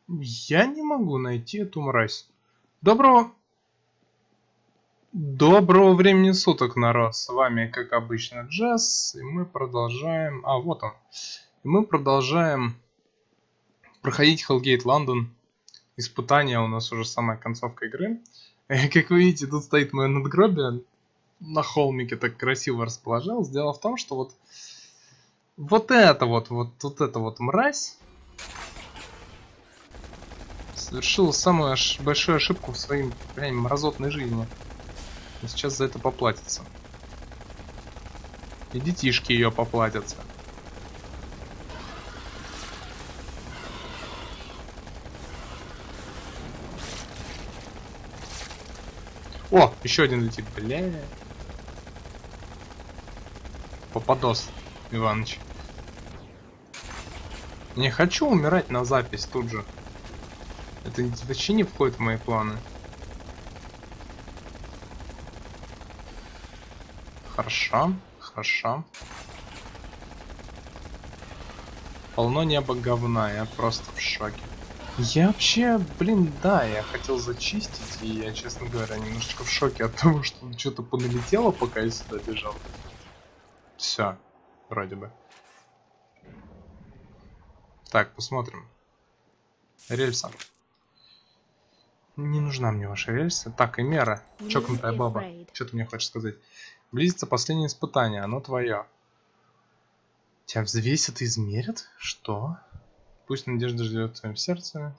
Я не могу найти эту мразь. Доброго времени суток, народ. С вами, как обычно, Джесс. И мы продолжаем... вот он. И мы продолжаем проходить Hellgate London. Испытание у нас уже самая концовка игры. Как вы видите, тут стоит мое надгробие. На холмике так красиво расположилось. Дело в том, что вот эта мразь совершила самую большую ошибку в своей прям мразотной жизни. И сейчас за это поплатится. И детишки ее поплатятся. О, еще один летит, бля. Попадос, Иваныч. Не хочу умирать на запись тут же. Это вообще не входит в мои планы. Хорошо, хорошо. Полно неба говна, я просто в шоке. Я вообще, блин, да, я хотел зачистить, и я, честно говоря, немножечко в шоке от того, что что-то поналетело, пока я сюда бежал. Все, вроде бы. Так, посмотрим. Рельса. Не нужна мне ваша рельса. Так, и мера. Чокнутая баба. Что ты мне хочешь сказать? Близится последнее испытание, оно твое. Тебя взвесят и измерят? Что? Пусть надежда ждет в твоем сердце.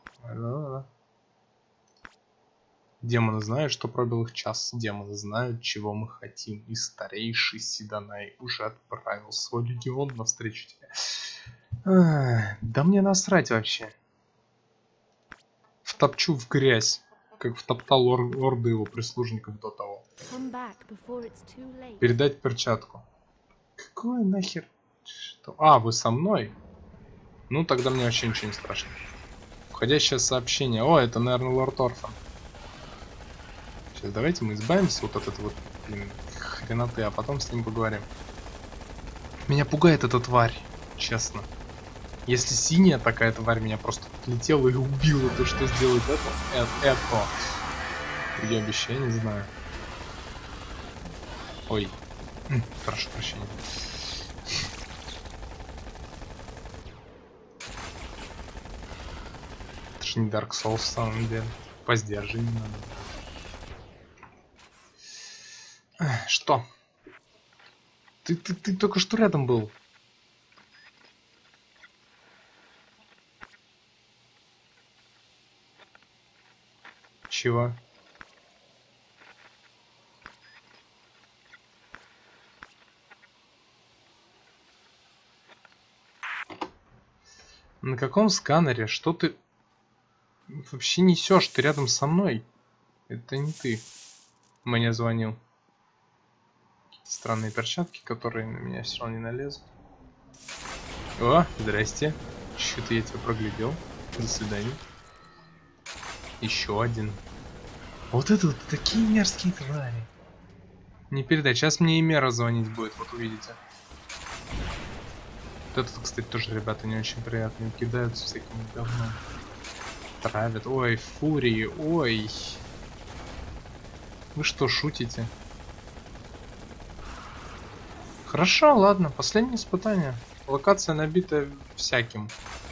Демоны знают, что пробил их час. Демоны знают, чего мы хотим. И старейший Седанай уже отправил свой легион навстречу тебе. Да мне насрать вообще. Втопчу в грязь, как втоптал орды его прислужников до того. Передать перчатку. Какое нахер? Что? Вы со мной? Ну, тогда мне вообще ничего не страшно. Входящее сообщение. О, это, наверное, лорд Орфан. Сейчас давайте мы избавимся от этой блин, хреноты, а потом с ним поговорим. Меня пугает эта тварь, честно. Если синяя такая тварь меня просто летела и убила, то что сделает это? Я обещаю, не знаю. Ой. Прошу прощения. Это же не Dark Souls в самом деле. Поздержи не надо. Что? Ты только что рядом был. Чего? На каком сканере? Что ты вообще несешь? Ты рядом со мной. Это не ты. Мне звонил. Странные перчатки, которые на меня все равно не налезут. О, здрасте. Что-то я тебя проглядел. До свидания. Еще один. Вот это вот такие мерзкие твари. Не передай. Сейчас мне и Мера звонить будет, вот увидите. Вот этот, кстати, тоже ребята не очень приятные. Кидаются всяким говном. Травят. Ой, фурии. Ой. Вы что, шутите? Хорошо, ладно. Последнее испытание. Локация набита всяким.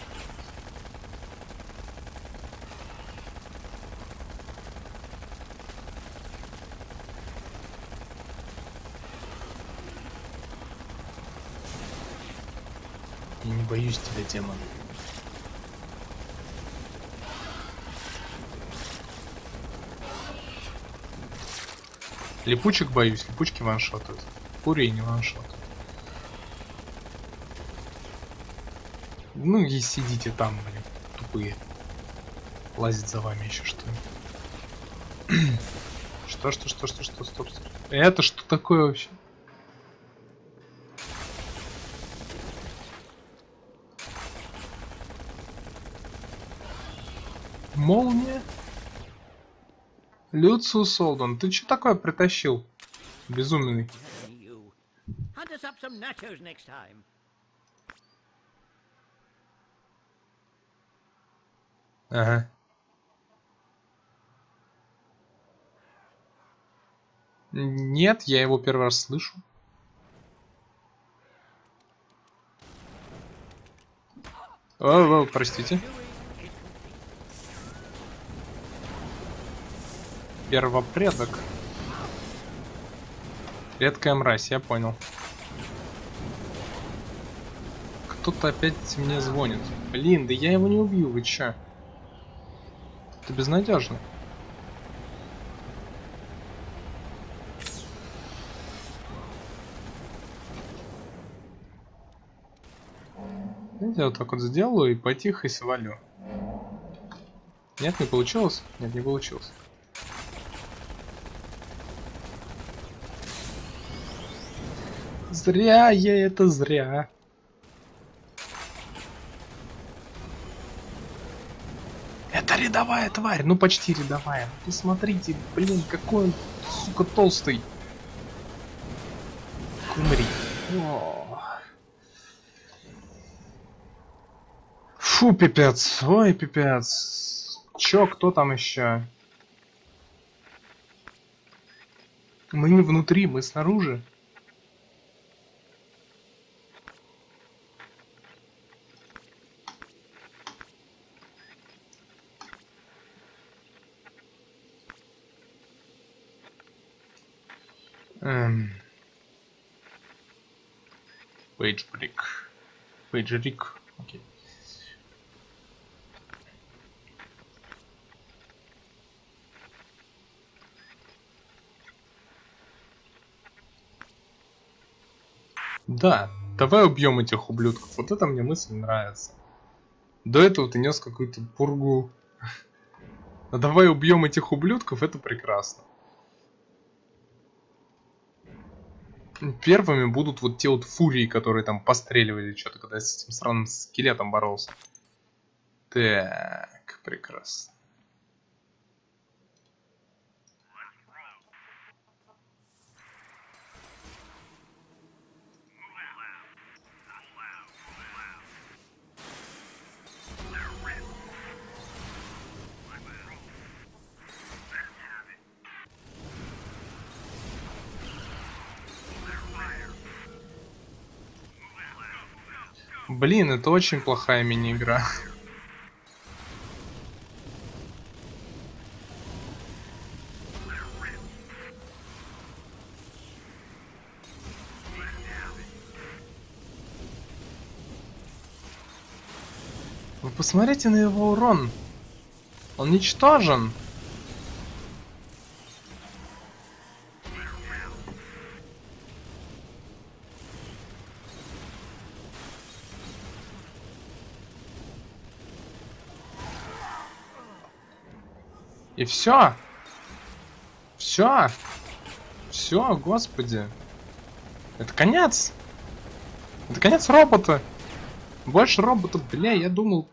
Я не боюсь тебя, демон. Липучек боюсь, липучки ваншотают. Фурии не ваншотают. Ну и сидите там, блин, тупые. Лазит за вами еще что-нибудь. Что, стоп. Это что такое вообще? Молния? Люциус Солдон, ты что такое притащил? Безумный. Ага. Нет, я его первый раз слышу. О, простите. Первопредок. Редкая мразь, я понял. Кто-то опять мне звонит. Блин, да я его не убью, вы чё? Это безнадежно. Я вот так вот сделаю и потихо свалю. Нет, не получилось? Нет, не получилось. Зря я это, зря. Это рядовая тварь, ну почти рядовая. Посмотрите, блин, какой он, сука, толстый. Умри. О. Фу, пипец, ой, пипец. Чё, кто там еще? Мы не внутри, мы снаружи. Пейджбрик. Пейджерик. Окей. Да, давай убьем этих ублюдков. Вот это мне мысль нравится. До этого ты нес какую-то пургу. А давай убьем этих ублюдков, это прекрасно. Первыми будут вот те вот фурии, которые там постреливали что-то, когда я с этим странным скелетом боролся. Так, прекрасно. Блин, это очень плохая мини-игра. Вы посмотрите на его урон. Он ничтожен. И все. Все. Все, господи. Это конец. Это конец робота. Больше роботов, бля, я думал.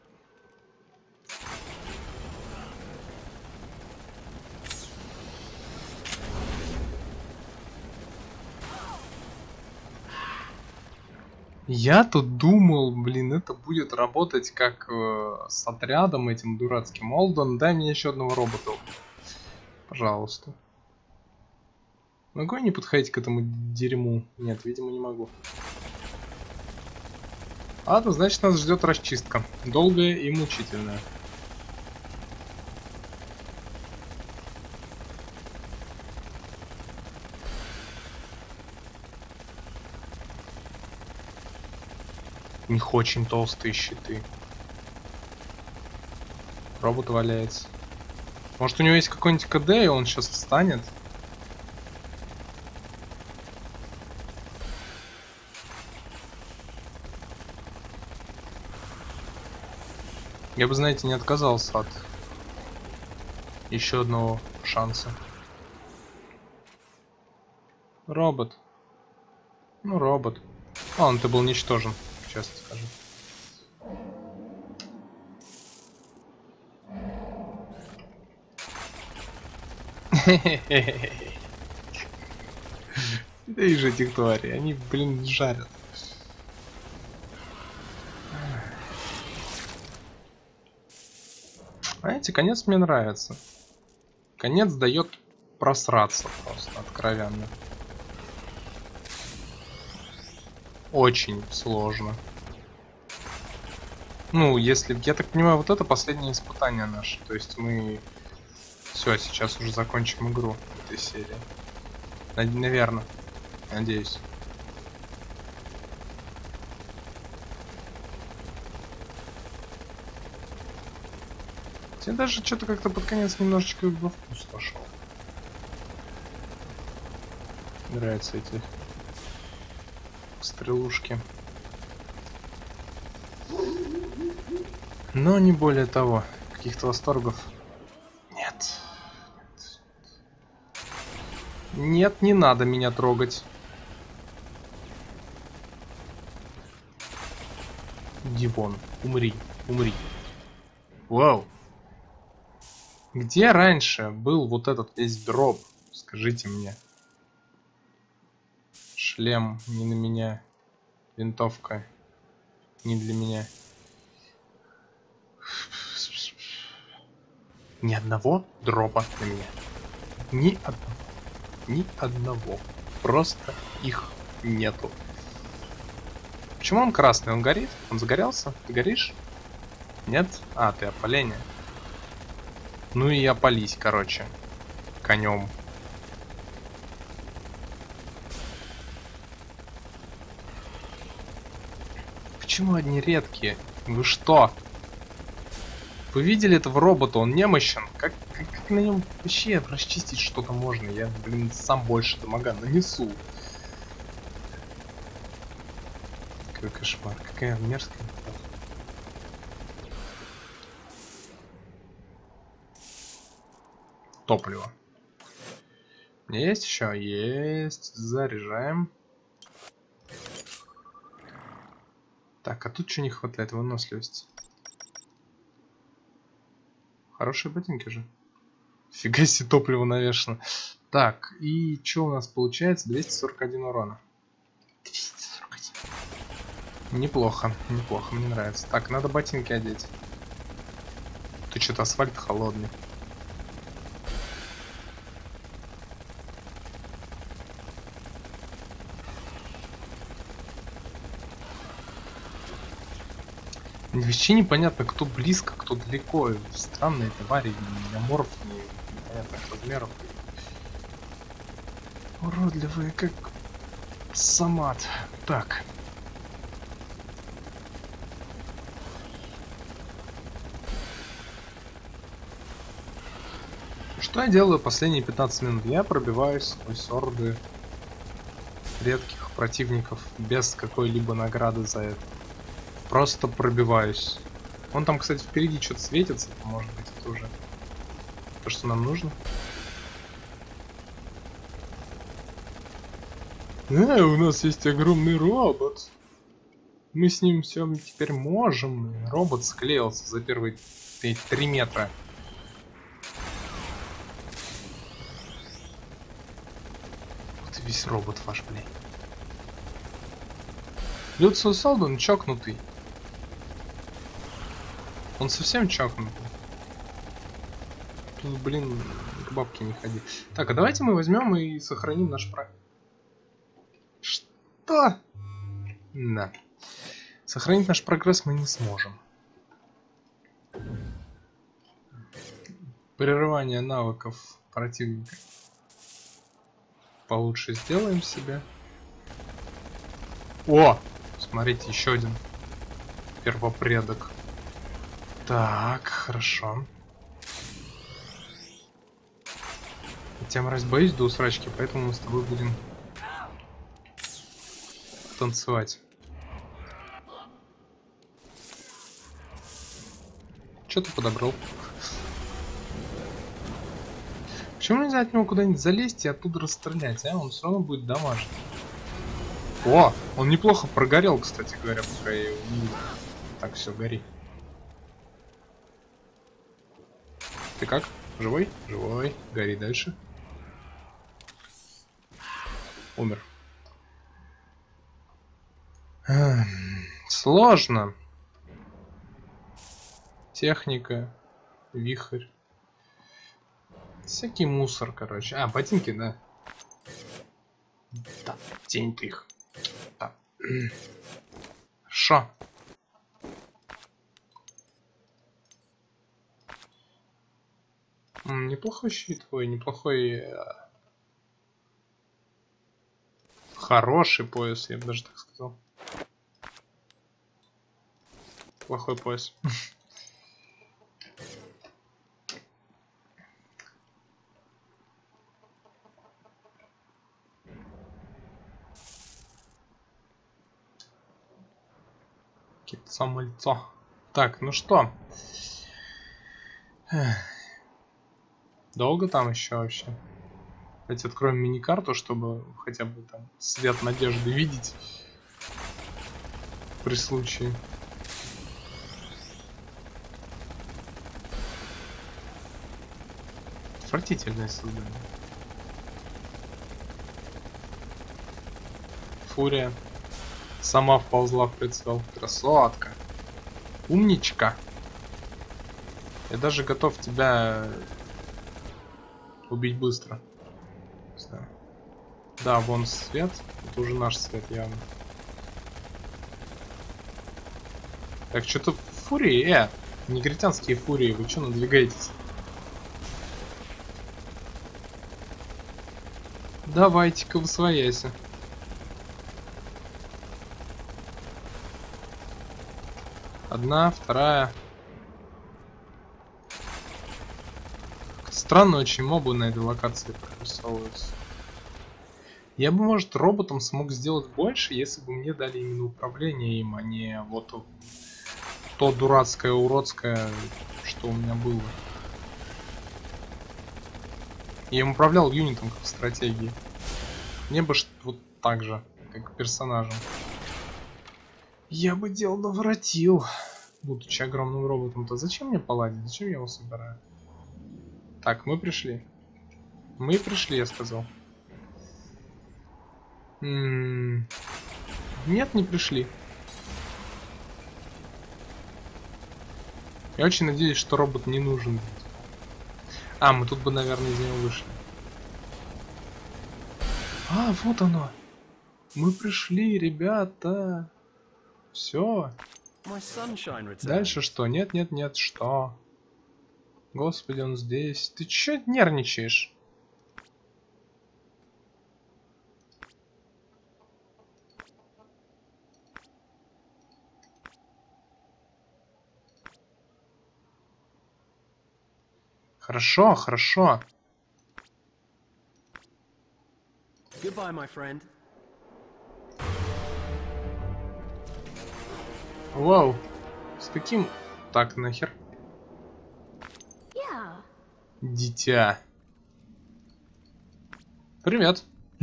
Я тут думал, блин, это будет работать как с отрядом этим дурацким. Олден, дай мне еще одного робота. Пожалуйста. Могу я не подходить к этому дерьму? Нет, видимо, не могу. Ладно, значит, нас ждет расчистка. Долгая и мучительная. У них очень толстые щиты. Робот валяется. Может, у него есть какой-нибудь КД, и он сейчас встанет? Я бы, знаете, не отказался от еще одного шанса. Робот. Ну, робот. А, он-то был ничтожен, честно скажу. Да и же этих тварей, они, блин, жарят. Понимаете, конец мне нравится. Конец дает просраться просто, откровенно. Очень сложно. Ну, если... Я так понимаю, вот это последнее испытание наше. То есть мы... Все, сейчас уже закончим игру в этой серии. Наверное. Надеюсь. Я даже что-то как-то под конец немножечко во вкус пошел. Нравятся эти стрелушки. Но не более того. Каких-то восторгов. Нет. Нет, не надо меня трогать. Иди вон. Умри. Умри. Вау. Где раньше был вот этот весь дроп? Скажите мне. Шлем не на меня. Винтовка не для меня. Ни одного дропа на меня. Ни одного. Ни одного. Просто их нету. Почему он красный? Он горит? Он загорелся? Ты горишь? Нет? А, ты опаление. Ну и опались, короче. Конем. Почему одни редкие? Вы что? Вы видели этого робота? Он немощен. Как на нем вообще расчистить что-то можно? Я, блин, сам больше дамага нанесу. Какой кошмар. Какая мерзкая. Топливо. У меня есть еще? Есть. Заряжаем. Так, а тут что не хватает? Выносливости. Хорошие ботинки же. Фига себе, топливо навешано. Так, и что у нас получается? 241 урона. 241. Неплохо, неплохо, мне нравится. Так, надо ботинки одеть. Тут что-то асфальт холодный. Вообще непонятно, кто близко, кто далеко. Странные твари, аморфные, непонятных размеров. Уродливые, как самат. Так. Что я делаю последние 15 минут? Я пробиваюсь сквозь орды редких противников без какой-либо награды за это. Просто пробиваюсь. Вон там, кстати, впереди что-то светится. Может быть, это уже то, что нам нужно. У нас есть огромный робот. Мы с ним все теперь можем. Робот склеился за первые 3 метра. Вот и весь робот ваш, блин. Люцио Салдон чокнутый. Он совсем чокнутый. Тут, блин, к бабке не ходи. Так, а давайте мы возьмем и сохраним наш Что? Да. Сохранить наш прогресс мы не сможем. Прерывание навыков противника. Получше сделаем себе. О! Смотрите, еще один первопредок. Так, хорошо. Я мразь боюсь до усрачки, поэтому мы с тобой будем танцевать. Что ты подобрал? Почему нельзя от него куда-нибудь залезть и оттуда расстрелять, а? Он все равно будет дамажить. О, он неплохо прогорел, кстати говоря, пока я его не видел. Так, все, гори. Ты как? Живой? Живой. Гори дальше. Умер. Сложно. Техника. Вихрь. Всякий мусор, короче. А, ботинки, да. Да, тень ты их. Да. Хорошо. Неплохой щит. Ой, неплохой... Хороший пояс, я бы даже так сказал. Плохой пояс. Самольцо. Так, ну что? Долго там еще вообще? Давайте откроем мини-карту, чтобы хотя бы там свет надежды видеть при случае. Отвратительное создание. Фурия сама вползла в прицел. Красотка. Умничка. Я даже готов тебя убить быстро. Да, вон свет. Это уже наш свет явно. Так, что-то фурии, негритянские фурии, вы что надвигаетесь? Давайте-ка восвояйся. Одна, вторая. Странно очень мобы на этой локации прорисовываются. Я бы, может, роботом смог сделать больше, если бы мне дали именно управление им, а не вот то дурацкое, уродское, что у меня было. Я им управлял юнитом как в стратегии. Мне бы вот так же, как персонажем. Я бы дело наворотил, будучи огромным роботом-то. Зачем мне паладин? Зачем я его собираю? Так, мы пришли. Мы пришли, я сказал. Нет, не пришли. Я очень надеюсь, что робот не нужен. А, мы тут бы, наверное, из него вышли. А, вот оно. Мы пришли, ребята. Все. Дальше что? Нет, нет, нет, что? Господи, он здесь. Ты чё нервничаешь? Хорошо, хорошо. Goodbye, my friend. Вау. С каким... Так, нахер. Yeah. Дитя. Привет.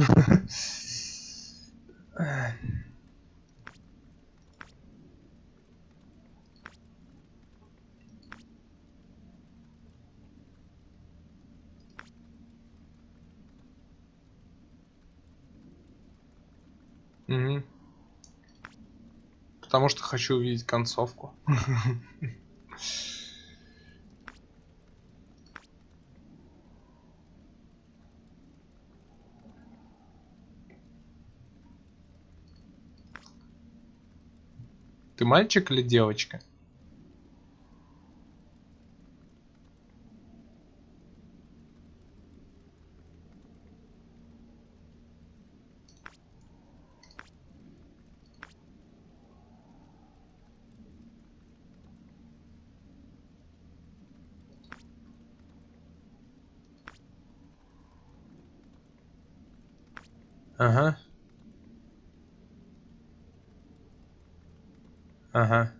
Угу. Потому что хочу увидеть концовку. Ты мальчик или девочка? Ага. Ага.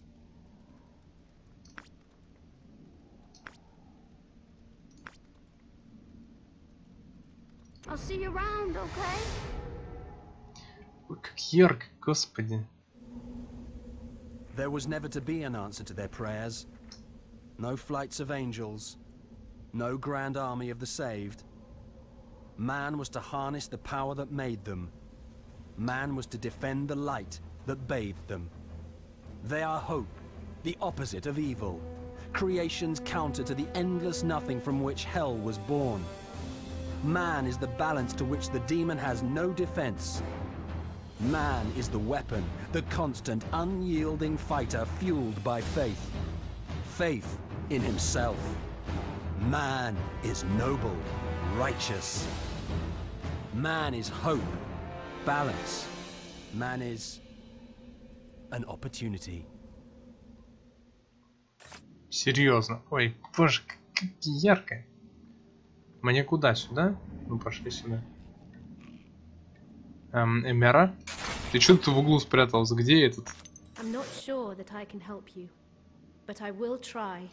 I'll see you around, okay? Ой, как ярко, господи. There was never to be an answer to their prayers. No flights of angels. No grand army of the saved. Man was to harness the power that made them. Man was to defend the light that bathed them. They are hope, the opposite of evil. creation's counter to the endless nothing from which hell was born. Man is the balance to which the demon has no defense. Man is the weapon, the constant, unyielding fighter fueled by faith. Faith in himself. Man is noble, righteous. Man is hope, balance. Man is an opportunity. Серьезно. Ой, боже, как ярко. Мне куда? Сюда? Ну, пошли сюда. Эмера? Ты что тут в углу спряталась? Где этот? I'm not sure that I can help you, but I will try.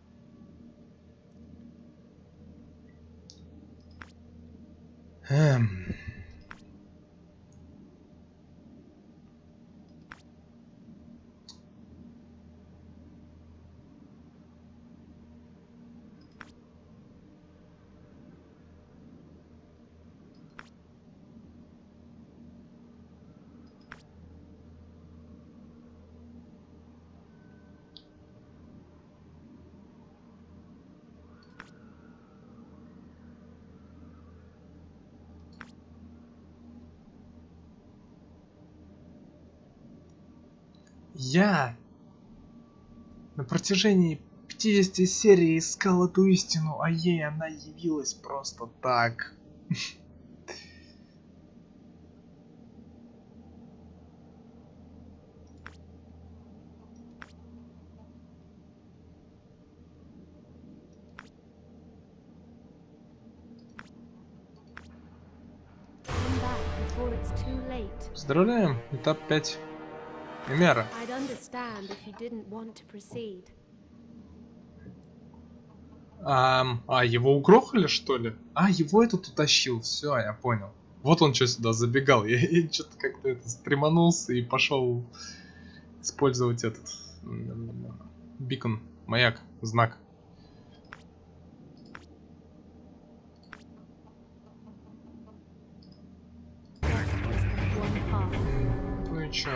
Я на протяжении 50 серий искал эту истину, а ей она явилась просто так. Come back before it's too late. Поздравляем, этап 5. Эмера. I'd understand if you didn't want to proceed. Его угрохали, что ли? Его этот утащил. Все, я понял. Вот он что сюда забегал. Я что-то как-то это стреманулся и пошел использовать этот бикон, маяк, знак. One path. Ну и чё?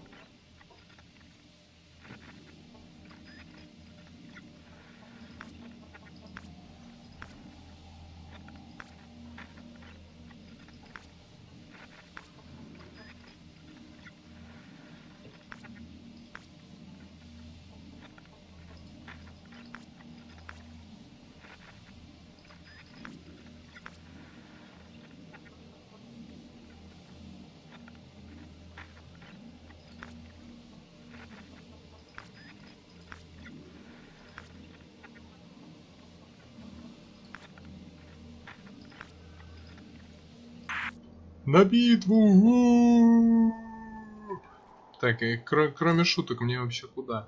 На битву! Так, и кроме шуток, мне вообще куда?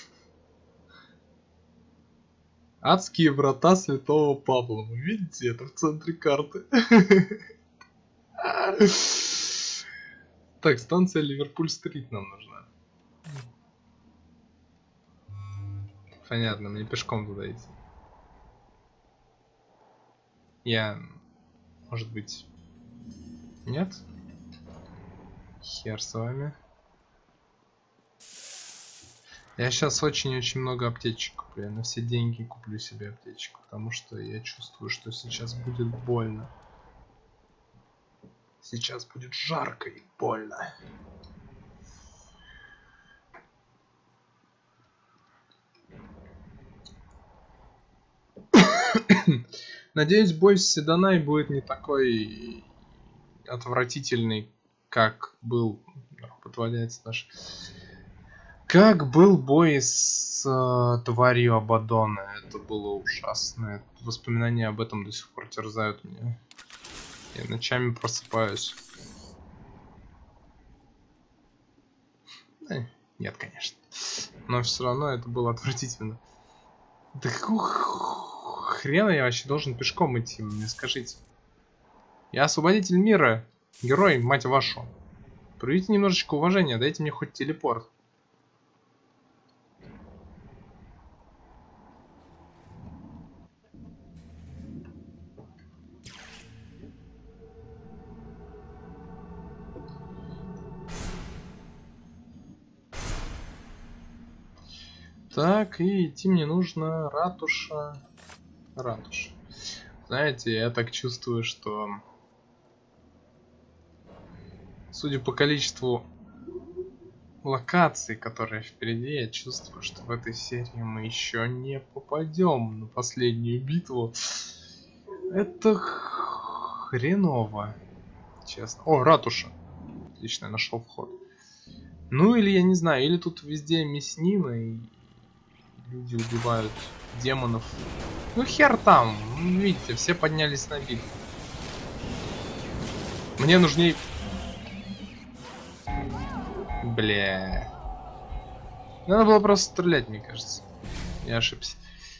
Адские врата Святого Павла. Вы видите, это в центре карты. Так, станция Ливерпуль-стрит нам нужна. Понятно, мне пешком туда идти. Я... Может быть... Нет? Хер с вами. Я сейчас очень-очень много аптечек куплю. Я на все деньги куплю себе аптечку, потому что я чувствую, что сейчас будет больно. Сейчас будет жарко и больно. Надеюсь, бой с Седанай будет не такой отвратительный, как был... Подваляется наш... Как был бой с тварью Абадона. Это было ужасно. Воспоминания об этом до сих пор терзают меня. Я ночами просыпаюсь. Нет, конечно. Но все равно это было отвратительно. Да какого хрена я вообще должен пешком идти, мне скажите. Я освободитель мира. Герой, мать вашу. Проявите немножечко уважения, дайте мне хоть телепорт. Так, и идти мне нужно ратуша. Ратуша. Знаете, я так чувствую, что... Судя по количеству локаций, которые впереди, я чувствую, что в этой серии мы еще не попадем на последнюю битву. Это хреново, честно. О, ратуша. Отлично, я нашел вход. Ну или я не знаю, или тут везде мяснина и люди убивают демонов. Ну хер там, видите, все поднялись на битву. Мне нужней... Бля. Надо было просто стрелять, мне кажется. Я ошибся.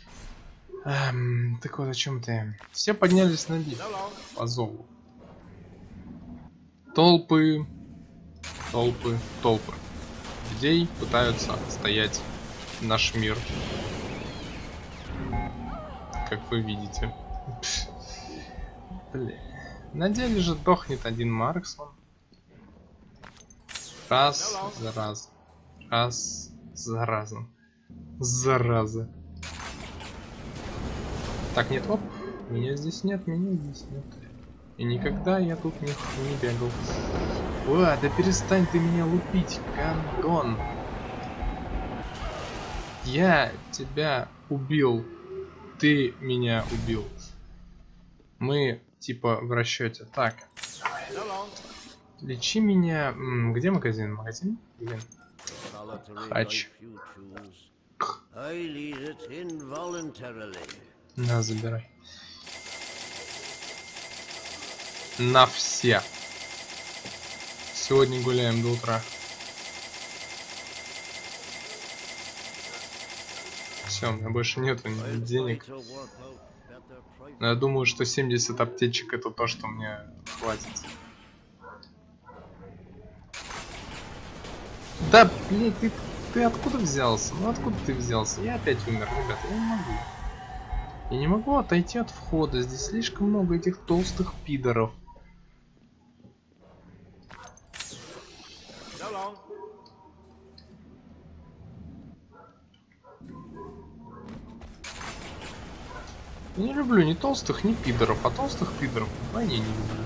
Так вот, о чем ты? Все поднялись на битву. По зову. Толпы. Толпы. Толпы. Людей пытаются отстоять наш мир. Как вы видите. Бля. На деле же дохнет один Марксман. Раз за разом. Раз за разом. Зараза. Так, нет, оп. Меня здесь нет, меня здесь нет. И никогда я тут не бегал. О, да перестань ты меня лупить, гандон. Я тебя убил. Ты меня убил. Мы типа в расчете. Так. Лечи меня. Где магазин? Магазин? Блин. Хач. На, забирай. На все. Сегодня гуляем до утра. Все, у меня больше нету денег. Но я думаю, что 70 аптечек это то, что мне хватит. Да, блин, ты откуда взялся? Ну откуда ты взялся? Я опять умер, ребята, я не могу. Я не могу отойти от входа. Здесь слишком много этих толстых пидоров. Я не люблю ни толстых, ни пидоров, а толстых пидоров вдвойне не люблю.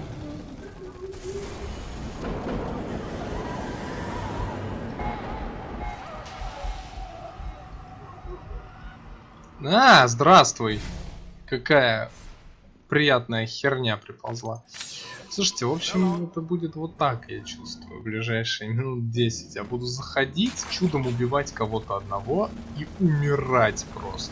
А, здравствуй! Какая приятная херня приползла. Слушайте, в общем, это будет вот так, я чувствую, в ближайшие минут 10. Я буду заходить, чудом убивать кого-то одного и умирать просто.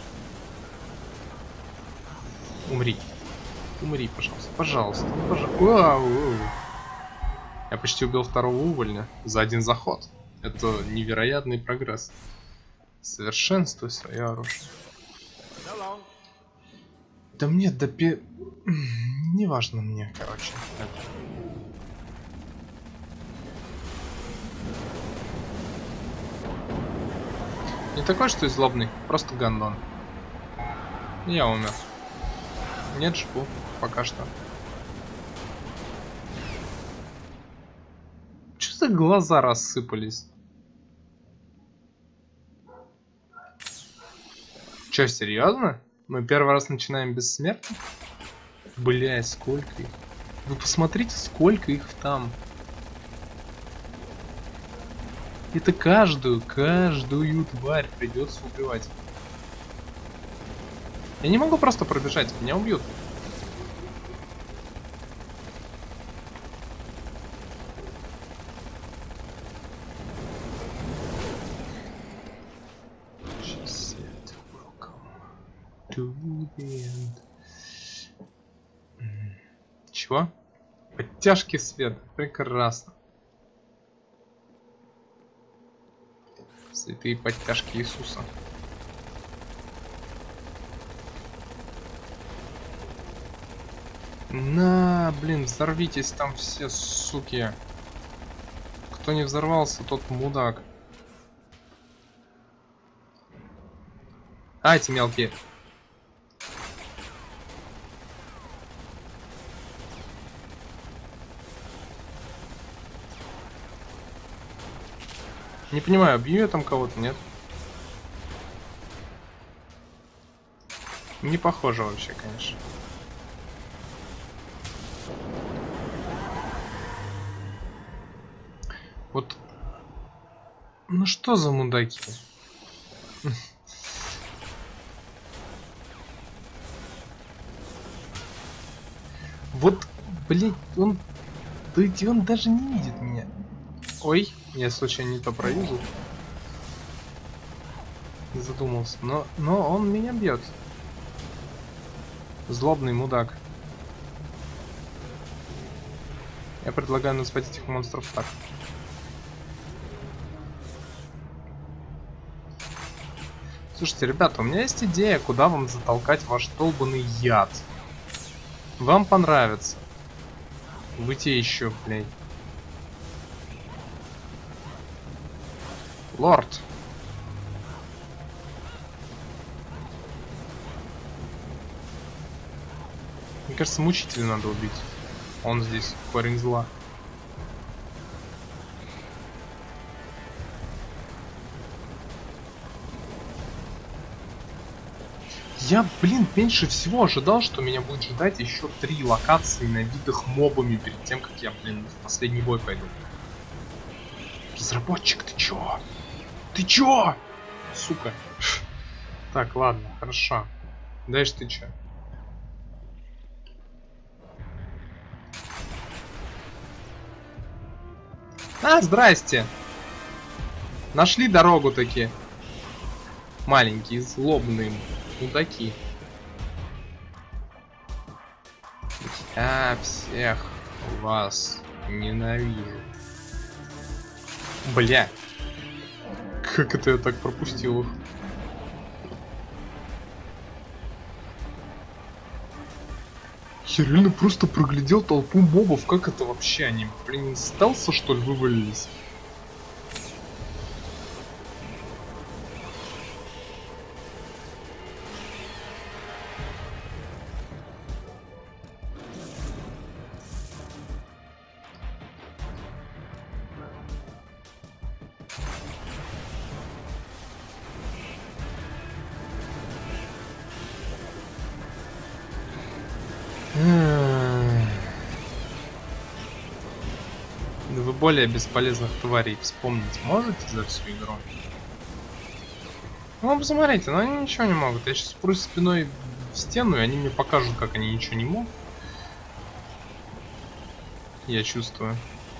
Умри. Умри, пожалуйста. Пожалуйста. Пожалуйста. Я почти убил второго увольня за один заход. Это невероятный прогресс. Совершенствуй свое оружие. Да мне не важно мне, короче. Не такой, что и злобный, просто гандон. Я умер. Нет, жгу, пока что. Что за глаза рассыпались? Че, серьезно? Мы первый раз начинаем без смерти? Блять, сколько их? Вы посмотрите, сколько их там. Это каждую тварь придется убивать. Я не могу просто пробежать, меня убьют. Чего? Подтяжки света. Прекрасно. Святые подтяжки Иисуса. На, блин, взорвитесь там все, суки. Кто не взорвался, тот мудак. А, эти мелкие. Не понимаю, бью я там кого-то, нет? Не похоже вообще, конечно. Вот. Ну что за мудаки? Вот, блин, он даже не видит меня. Ой, я случайно не то проюзал. Задумался. Но он меня бьет. Злобный мудак. Я предлагаю назвать этих монстров так. Слушайте, ребята, у меня есть идея, куда вам затолкать ваш долбанный яд. Вам понравится. Вы те еще, блядь. Лорд. Мне кажется, мучителя надо убить. Он здесь корень зла. Я, блин, меньше всего ожидал, что меня будет ждать еще 3 локации, набитых мобами перед тем, как я, блин, в последний бой пойду. Разработчик, ты чё? Ты чё? Сука. Так, ладно, хорошо. Дальше ты чё? А, здрасте. Нашли дорогу таки. Маленькие, злобные мудаки. Я всех вас ненавижу. Бля. Как это я так пропустил их? Я реально просто проглядел толпу мобов. Как это вообще? Они, блин, из стелса, что ли, вывалились? Вы более бесполезных тварей вспомнить можете за всю игру? Ну, посмотрите, но они ничего не могут. Я сейчас впрусь спиной в стену, и они мне покажут, как они ничего не могут. Я чувствую.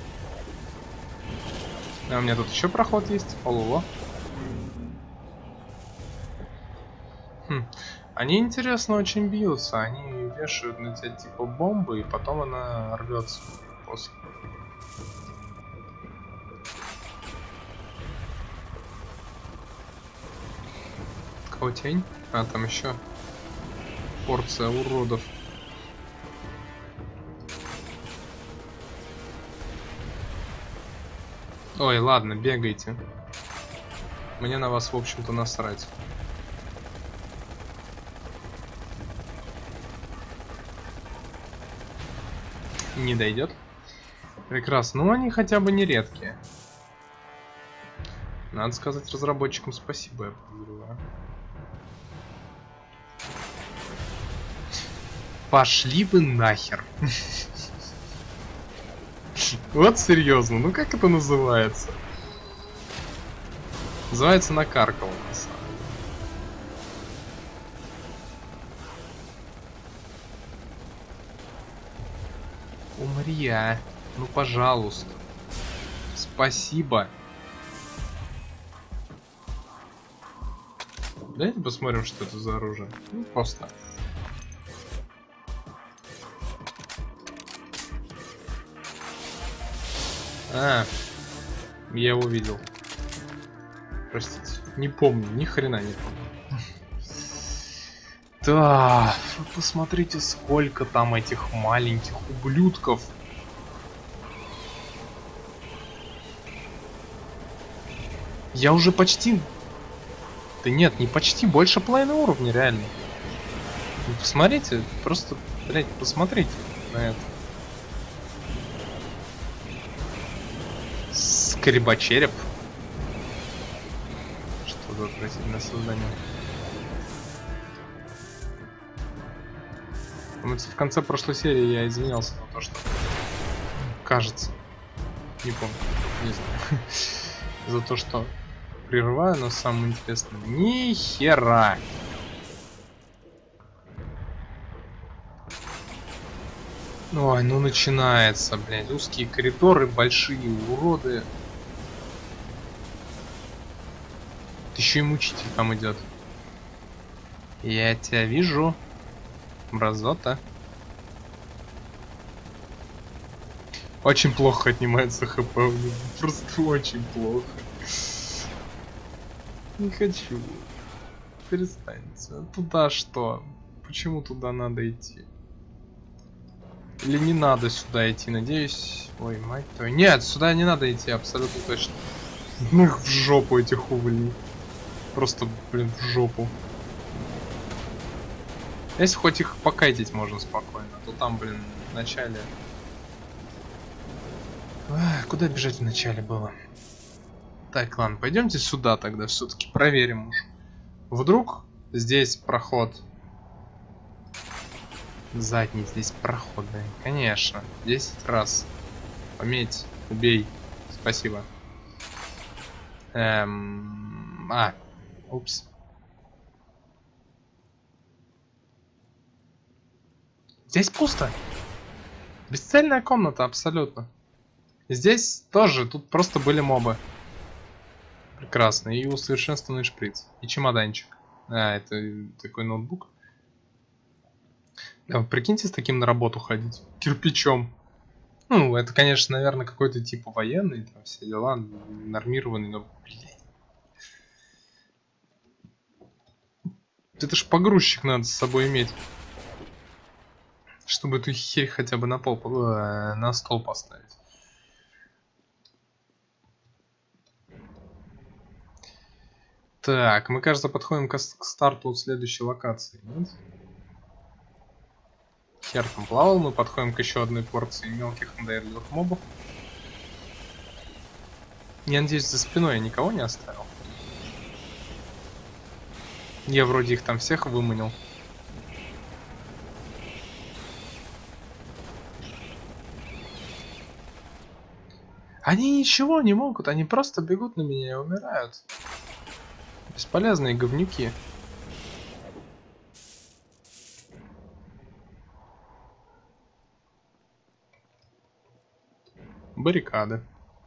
А у меня тут еще проход есть. Ололо. Они, интересно, очень бьются. Они вешают на тебя типа бомбы, и потом она рвется после. Кого тень? А, там еще порция уродов. Ой, ладно, бегайте. Мне на вас, в общем-то, насрать. Не дойдет. Прекрасно. Ну, они хотя бы не редкие. Надо сказать разработчикам спасибо, я подозреваю. Пошли вы нахер. Вот серьезно, ну как это называется? Называется накаркало, на самом деле. Умри, а. Ну пожалуйста. Спасибо. Давайте посмотрим, что это за оружие. Ну, просто. А, я его видел. Простите, не помню, ни хрена не помню. Да, вы посмотрите, сколько там этих маленьких ублюдков. Я уже почти... Да нет, не почти, больше половины уровня, реально. Вы посмотрите, просто, блять, посмотрите на это. Скребочереп. Что за отвратительное создание. В конце прошлой серии я извинялся за то, что... Кажется. Не помню. Не знаю. За то, что прерываю, но самое интересное... Ни хера! Ой, ну начинается, блядь. Узкие коридоры, большие уроды. Еще и мучитель там идет. Я тебя вижу, мразота. Очень плохо отнимается хп у него. Просто очень плохо. Не хочу. Перестаньте. Туда что? Почему туда надо идти? Или не надо сюда идти? Надеюсь... Ой, мать твою. Нет, сюда не надо идти, абсолютно точно. Ну их в жопу, этих уволней. Просто, блин, в жопу. Если хоть их покайтить можно спокойно, то там, блин, в начале... Ах, куда бежать в начале было? Так, ладно, пойдемте сюда тогда, все-таки проверим уж. Вдруг здесь проход... Задний здесь проход, да, конечно. 10 раз. Пометь, убей. Спасибо. Упс. Здесь пусто. Бесцельная комната, абсолютно. Здесь тоже, тут просто были мобы. Прекрасно. И усовершенствованный шприц. И чемоданчик. А, это такой ноутбук. Да, прикиньте, с таким на работу ходить. Кирпичом. Ну, это, конечно, наверное, какой-то типа военный, там все дела, нормированный, но, блядь. Это ж погрузчик надо с собой иметь. Чтобы эту херь хотя бы на пол, на стол поставить. Так, мы, кажется, подходим к старту от следующей локации, нет? Хер там плавал, мы подходим к еще одной порции мелких надоедливых мобов. Я надеюсь, за спиной я никого не оставил. Я вроде их там всех выманил. Они ничего не могут, они просто бегут на меня и умирают. Бесполезные говнюки. Баррикады.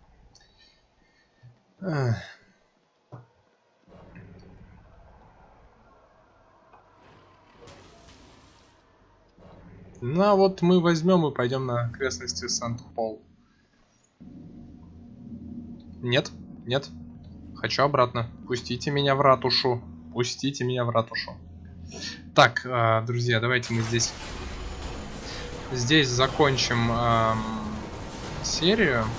Ну а вот мы возьмем и пойдем на окрестности Сент-Пол. Нет, нет. Хочу обратно. Пустите меня в ратушу. Пустите меня в ратушу. Так, друзья, давайте мы здесь закончим серию.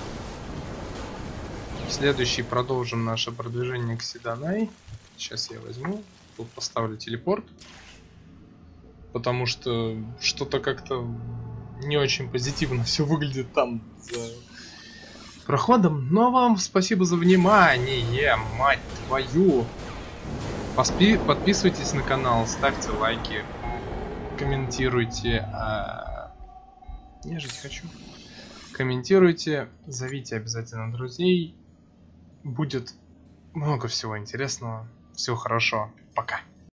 В следующий продолжим наше продвижение к Седанай. Сейчас я возьму. Тут поставлю телепорт. Потому что что-то как-то не очень позитивно все выглядит там за проходом. Но вам спасибо за внимание, мать твою. Подписывайтесь на канал, ставьте лайки, комментируйте. Я жить хочу. Комментируйте, зовите обязательно друзей. Будет много всего интересного. Всего хорошо. Пока.